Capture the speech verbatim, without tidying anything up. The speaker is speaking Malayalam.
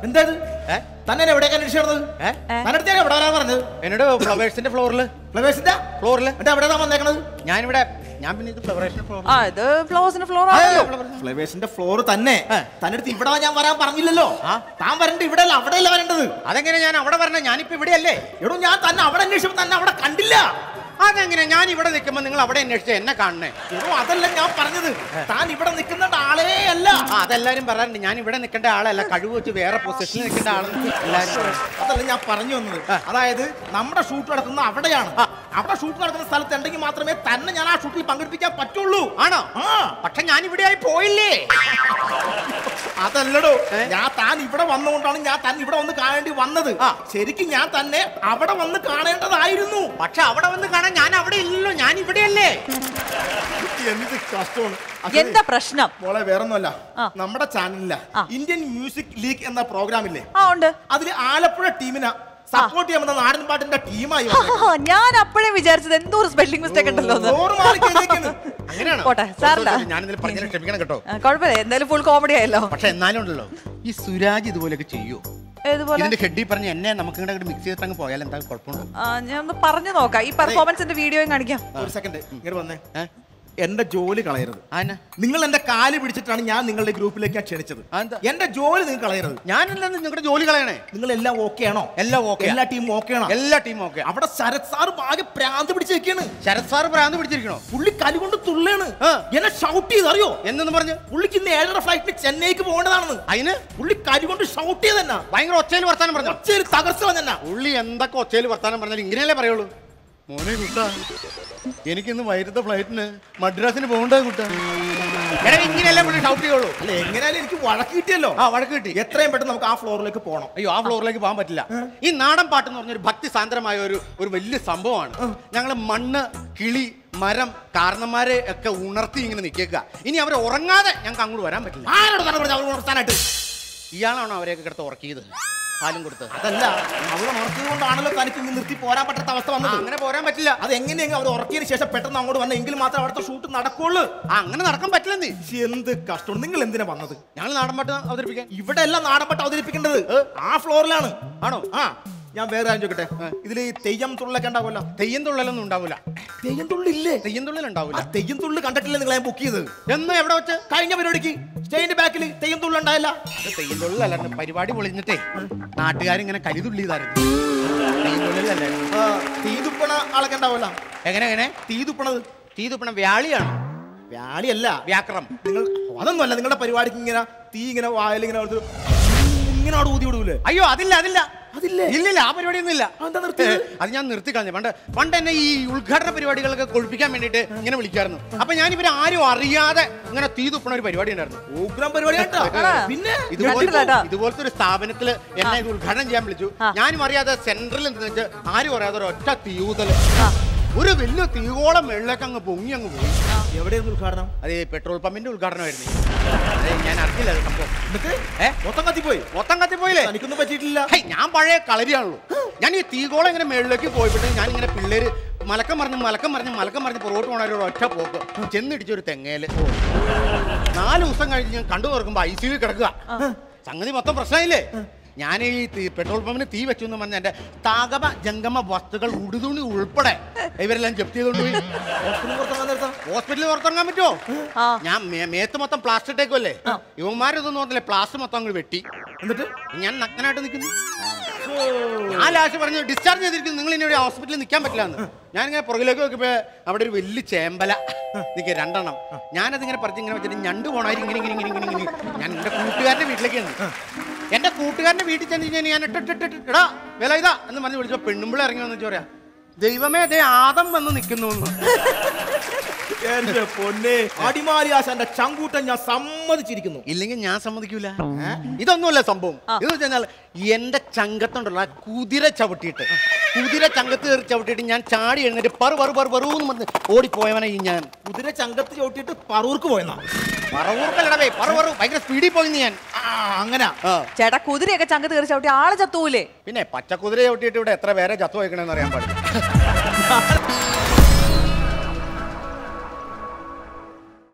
എന്താ തന്നെ എവിടേക്ക് അന്വേഷിച്ചത്? തന്നെടുത്ത് ഞാൻ എവിടെ വരാൻ പറഞ്ഞത്? എന്നോട് ഫ്ലവേഴ്സിന്റെ ഫ്ലോറില് ഫ്ലവേഴ്സിന്റെ ഫ്ലോറില് എവിടെയാ വന്നേക്കണത്? ഞാനിവിടെ ഞാൻ പിന്നെ ഇത് ഫ്ലവേഴ്സിന്റെ ഫ്ലോർ ഫ്ലവേഴ്സിന്റെ ഫ്ലോർ തന്നെ തന്നെടുത്ത് ഇവിടെ ഞാൻ വരാൻ പറഞ്ഞില്ലല്ലോ. താൻ വരണ്ട ഇവിടെ അല്ല അവിടെയല്ല വരേണ്ടത്. അതെങ്ങനെ ഞാൻ അവിടെ വരണേ? ഞാനിപ്പോ ഇവിടെയല്ലേ. എടോ ഞാൻ തന്നെ അവിടെ അന്വേഷിച്ചപ്പോ തന്നെ അവിടെ കണ്ടില്ല. അതെങ്ങനെ? ഞാൻ ഇവിടെ നിൽക്കുമ്പോ നിങ്ങൾ അവിടെ അന്വേഷിച്ച എന്നെ കാണണേ? എടോ അതല്ല ഞാൻ പറഞ്ഞത്, താൻ ഇവിടെ നിൽക്കുന്ന ആളേ അല്ല. അതെല്ലാരും പറയാറുണ്ട് ഞാൻ ഇവിടെ നിൽക്കേണ്ട ആളല്ല, കഴിവ് വെച്ച് വേറെ പൊസിഷനിൽ നിൽക്കേണ്ട ആളെന്ന് എല്ലാവരും. അതല്ല ഞാൻ പറഞ്ഞു വന്നത്. അതായത് നമ്മുടെ ഷൂട്ട് നടക്കുന്ന അവിടെയാണ്. അവിടെ ഷൂട്ട് നടക്കുന്ന സ്ഥലത്ത് ഉണ്ടെങ്കിൽ മാത്രമേ തന്നെ ഞാൻ ആ ഷൂട്ടിൽ പങ്കെടുപ്പിക്കാൻ പറ്റുള്ളൂ. ആണോ? പക്ഷെ ഞാൻ ഇവിടെ ആയി പോയില്ലേ. അതല്ലടോ, ഞാൻ താൻ ഇവിടെ വന്നുകൊണ്ടാണ് ഞാൻ തന്നെ ഇവിടെ വന്ന് കാണേണ്ടി വന്നത്. ശരിക്കും ഞാൻ തന്നെ അവിടെ വന്ന് കാണേണ്ടതായിരുന്നു. പക്ഷെ അവിടെ വന്ന് കാണാൻ ഞാൻ അവിടെ ഇല്ലല്ലോ, ഞാൻ ഇവിടെയല്ലേ. എന്ത് കഷ്ടമാണ്. എന്താ പ്രശ്നം? മോളെ വേറൊന്നുമല്ല, നമ്മുടെ ചാനലില്ല ഇന്ത്യൻ മ്യൂസിക് ലീഗ് എന്ന പ്രോഗ്രാം ഇല്ലേ, അതിൽ ആലപ്പുഴ ടീമിനാ സപ്പോർട്ട് ചെയ്യാൻ നാടൻ പാട്ടിന്റെ ടീമായി. ഞാൻ അപ്പോഴേ വിചാരിച്ചത് എന്തോ ഒരു സ്പെല്ലിംഗ് മിസ്റ്റേക്ക് ഉണ്ടല്ലോ. കുഴപ്പമില്ല, എന്തായാലും ഫുൾ കോമഡി ആയല്ലോ. പക്ഷെ എന്നാലും ഉണ്ടല്ലോ ഈ സുരാജ് ഇതുപോലെയൊക്കെ ചെയ്യൂ. ഇതിന്റെ ഹെഡിൽ പറഞ്ഞ് എന്നെ നമുക്ക് മിക്സ് ചെയ്തിട്ട് അങ്ങ് പോയാൽ എന്താ കുഴപ്പമുണ്ടോ? ഞാൻ ഒന്ന് പറഞ്ഞു നോക്കാം. ഈ പെർഫോമൻസിന്റെ വീഡിയോയും കാണിക്കാം. ഒരു സെക്കൻഡ് ഇങ്ങോട്ട് വന്നേ. എന്റെ ജോലി കളയരുത്. നിങ്ങൾ എന്റെ കാല് പിടിച്ചിട്ടാണ് ഞാൻ നിങ്ങളുടെ ഗ്രൂപ്പിലേക്ക് ക്ഷണിച്ചത്. എന്റെ ജോലി നിങ്ങൾ കളയരുത്. ഞാനല്ല നിങ്ങളുടെ ജോലി കളയണേ. നിങ്ങൾ എല്ലാം ഓക്കെ ആണോ? എല്ലാം ഓക്കെ. എല്ലാ ടീമും ഓക്കെ ആണോ? എല്ലാ ടീമും ഓക്കെ. അവിടെ ശരത് സാർ ആകെ പ്രാന്ത് പിടിച്ചിരിക്കുകയാണ്. ശരത് സാർ പ്രാന്ത് പിടിച്ചിരിക്കണോ? പുള്ളി കലി കൊണ്ട് തുള്ളയാണ്. എന്നെ ഷൗട്ട് ചെയ്ത് അറിയോ? എന്നു പറഞ്ഞു പുള്ളിക്ക് ഇന്ന് ഏഴര ഫ്ലൈറ്റിന് ചെന്നൈക്ക് പോകേണ്ടതാണെന്ന്. അതിന് പുള്ളി കലി കൊണ്ട് ഷൗട്ട് ചെയ്തെന്നാ. ഭയങ്കര ഒച്ചയിൽ വർത്താനം പറഞ്ഞു. ഒച്ചയിൽ തകർച്ച വന്നെന്നാ. പുള്ളി എന്തൊക്കെ ഒച്ചയിൽ വർത്താനം പറഞ്ഞാലും ഇങ്ങനെയല്ലേ പറയുള്ളൂ. മോനെ കുട്ടാ, എനിക്കിന്ന് വൈകിട്ടത്തെ ഫ്ലൈറ്റിന് മദ്രാസിന് പോകണ്ടേ കുട്ടാ. ഇങ്ങനെയല്ലേ പുള്ളി ഷൗട്ട് ചെയ്യുള്ളൂ. അല്ല എങ്ങനെയാലും എനിക്ക് വഴക്ക് കിട്ടിയല്ലോ. ആ വഴക്ക് കിട്ടി. എത്രയും പെട്ടെന്ന് നമുക്ക് ആ ഫ്ലോറിലേക്ക് പോകണം. അയ്യോ ആ ഫ്ലോറിലേക്ക് പോകാൻ പറ്റില്ല. ഈ നാടൻ പാട്ട് എന്ന് പറഞ്ഞൊരു ഭക്തി സാന്ദ്രമായ ഒരു ഒരു വലിയ സംഭവമാണ്. ഞങ്ങൾ മണ്ണ്, കിളി, മരം, കാരണന്മാരെ ഒക്കെ ഉണർത്തി ഇങ്ങനെ നിൽക്കുക. ഇനി അവർ ഉറങ്ങാതെ ഞങ്ങൾക്ക് അങ്ങോട്ട് വരാൻ പറ്റില്ല. ഉണർത്താനായിട്ട് ഇയാളാണോ അവരെയൊക്കെ കിടത്ത് ഉറക്കിയത്? പാലും കൊടുത്ത്? അതല്ല, അവർ ഉറക്കിയത് കൊണ്ടാണല്ലോ തനിക്ക് ഇന്ന് നിർത്തി പോരാൻ പറ്റാത്ത അവസ്ഥ വന്നത്. അങ്ങനെ പോരാൻ പറ്റില്ല. അത് എങ്ങനെയെങ്കിലും അവർ ഉറക്കിയതിന് ശേഷം പെട്ടെന്ന് അങ്ങോട്ട് വന്ന എങ്കിൽ മാത്രം അവിടുത്തെ ഷൂട്ട് നടക്കുള്ളൂ. അങ്ങനെ നടക്കാൻ പറ്റില്ലെന്നേ. എന്ത് കഷ്ടമാണ്. നിങ്ങൾ എന്തിനാ വന്നത്? ഞങ്ങൾ നാടൻ പാട്ട് അവതരിപ്പിക്കാൻ. ഇവിടെ എല്ലാം നാടൻ പാട്ട് അവതരിപ്പിക്കേണ്ടത് ആ ഫ്ലോറിലാണ്. ആണോ? ആ ഞാൻ വേറെ കാര്യം ചോദിക്കട്ടെ, ഇതിൽ തെയ്യം തുള്ളലൊക്കെ ഉണ്ടാവില്ല? തെയ്യം തുള്ളലൊന്നും ഉണ്ടാവില്ല. തെയ്യം തുള്ളില്ലേ? തെയ്യം തുള്ളൽ ഉണ്ടാവില്ല. തെയ്യം തുള്ളി കണ്ടിട്ടില്ല നിങ്ങൾ? ഞാൻ ബുക്ക് ചെയ്തത് എന്ന് എവിടെ വെച്ച്? കഴിഞ്ഞ പരിപാടിക്ക് സ്റ്റേജിന്റെ ബാക്കിൽ തെയ്യം തുള്ളി ഉണ്ടായില്ല. തെയ്യം തുള്ളലല്ല, പരിപാടി പൊളിഞ്ഞിട്ടേ നാട്ടുകാരിങ്ങനെ കലിതുള്ളിയതായിരുന്നു. തെയ്യം തുള്ളലല്ലേ. തീ തുപ്പണ ആളൊക്കെ ഉണ്ടാവില്ല. എങ്ങനെ എങ്ങനെ തീ തുപ്പണത്? തീ തുപ്പണ വ്യാളിയാണ്. വ്യാളിയല്ല, വ്യാക്രം. നിങ്ങൾ അതൊന്നുമല്ല. നിങ്ങളുടെ പരിപാടിക്ക് ഇങ്ങനെ തീ ഇങ്ങനെ വായിലിങ്ങനെ ഇങ്ങനെ അവിടെ ഊതി വിടൂലേ? അയ്യോ അതില്ല അതില്ല അതില്ലേ? ഇല്ലില്ല, ആ പരിപാടിയൊന്നും ഇല്ല. അത് ഞാൻ നിർത്തി കളഞ്ഞു. പണ്ട് പണ്ട് എന്നെ ഈ ഉദ്ഘാടന പരിപാടികളൊക്കെ കൊഴിപ്പിക്കാൻ വേണ്ടിട്ട് ഇങ്ങനെ വിളിക്കായിരുന്നു. അപ്പൊ ഞാൻ ഇവരെ ആരും അറിയാതെ ഇങ്ങനെ തീ തുപ്പണ ഒരു പരിപാടി ഉണ്ടായിരുന്നു. ഉഗ്രം പരിപാടി. പിന്നെ ഇതുപോലത്തെ ഒരു സ്ഥാപനത്തില് എന്നെ ഇത് ഉദ്ഘാടനം ചെയ്യാൻ വിളിച്ചു. ഞാനും അറിയാതെ സെൻട്രലിൽ നിന്ന് ആരും അറിയാതെ ഒരു ഒറ്റ തീയൂതല്, ഒരു വലിയ തീകോളം വെള്ളമൊക്കെ അങ്ങ് പൊങ്ങി അങ്ങ് പോയി. എവിടെയായിരുന്നു ഉദ്ഘാടനം? അത് പെട്രോൾ പമ്പിന്റെ ഉദ്ഘാടനമായിരുന്നു. ഞാൻ അറിയില്ല സംഭവം. മൊത്തം കത്തിപ്പോയി. മൊത്തം കത്തിപ്പോയില്ലേ? എനിക്കൊന്നും പറ്റിയിട്ടില്ല. ഞാൻ പഴയ കളരിയാണല്ലോ. ഞാൻ ഈ തീകോളം ഇങ്ങനെ മേളിലേക്ക് പോയിട്ട് ഞാൻ ഇങ്ങനെ പിള്ളേര് മലക്കം മറിഞ്ഞ് മലക്കം മറിഞ്ഞ് മലക്കം മറിഞ്ഞ് പുറകോട്ട് പോണവരോട് ഒറ്റ പോക്ക് ചെന്നിടിച്ചൊരു തെങ്ങേല്. നാല് ദിവസം കഴിഞ്ഞ് ഞാൻ കണ്ടു തുറക്കുമ്പോ ഐ സിയിൽ കിടക്കുക. സംഗതി മൊത്തം പ്രശ്നമില്ലേ? ഞാൻ ഈ പെട്രോൾ പമ്പിന് തീ വെച്ചു എന്ന് പറഞ്ഞ എന്റെ താകമ ജംഗമ വസ്തുക്കൾ ഉടുതുണി ഉൾപ്പെടെ ഇവരെല്ലാം ജപ്തി ചെയ്തോണ്ട് പോയി. ഹോസ്പിറ്റലിൽ പുറത്തിറങ്ങാൻ പറ്റുമോ? ഞാൻ മേത്ത് മൊത്തം പ്ലാസ്റ്റർ ഇട്ടേക്കുമല്ലേ. ഇവന്മാരൊന്നും പറഞ്ഞില്ലേ, പ്ലാസ്റ്റർ മൊത്തം അങ്ങോട്ട് വെട്ടി. എന്നിട്ട് ഞാൻ നഗ്നനായിട്ട് നിൽക്കുന്നു. ഞാൻ ലാസ്റ്റ് പറഞ്ഞു ഡിസ്ചാർജ് ചെയ്തിരിക്കുന്നു, നിങ്ങൾ ഇനി ഒരു ഹോസ്പിറ്റലിൽ നിൽക്കാൻ പറ്റില്ല എന്ന്. ഞാനിങ്ങനെ പുറകിലേക്ക് നോക്കിയപ്പോ അവിടെ ഒരു വലിയ ചേമ്പല നിൽക്കുക, രണ്ടെണ്ണം. ഞാനതിങ്ങനെ പറിച്ച് ഇങ്ങനെ വെച്ചിട്ട് ഞണ്ട് പോണായിരുന്നു ഇങ്ങനെ ഇങ്ങനെ ഇങ്ങനെ ഇങ്ങനെ ഇങ്ങനെ. ഞാൻ എന്റെ കൂട്ടുകാരന്റെ വീട്ടിലേക്ക് ചെന്നു. എന്റെ കൂട്ടുകാരന്റെ വീട്ടിൽ ചെന്ന് കഴിഞ്ഞാൽ ഞാൻ ഇട്ടിട്ടിട്ടിടാ വില ഇതാ എന്ന് പറഞ്ഞ് വിളിച്ചോ പെണ്ണുമ്പിള ഇറങ്ങി വന്നു പറയാ, ദൈവമേ ദേ ആദം വന്ന് നിൽക്കുന്നു. എന്റെ പൊന്നെ അടിമാലിയാശാന്റെ ചങ്കൂട്ടൻ ഞാൻ സമ്മതിച്ചിരിക്കുന്നു. ഇല്ലെങ്കിൽ ഞാൻ സമ്മതിക്കൂല. ഇതൊന്നുമല്ല സംഭവം. ഇത് വെച്ചാൽ എന്റെ ചങ്കത്തുണ്ടല്ലോ ആ കുതിര ചവിട്ടിയിട്ട് കുതിര ചങ്കത്ത് കയറി ചവിട്ടിയിട്ട് ഞാൻ ചാടി എഴുന്നേറ്റ് പറു പറു പറു പറൂന്ന് പറഞ്ഞ് ഓടിപ്പോയവനെ ഈ ഞാൻ. കുതിര ചങ്കത്ത് ചവിട്ടിയിട്ട് പറൂർക്ക് പോയെന്നാ? പറവൂർക്കല്ലടവേ, പറു പറു ഭയങ്കര സ്പീഡിൽ പോയിന്ന് ഞാൻ. അങ്ങനെ ചേട്ടാ കുതിരയൊക്കെ ചങ്കത്ത് കയറി ചവിട്ടി ആള് ചത്തൂലേ? പിന്നെ പച്ചക്കുതിര ചവിട്ടിയിട്ട് ഇവിടെ എത്ര പേരെ ചത്തു വയ്ക്കണമെന്ന് അറിയാൻ പാടില്ല.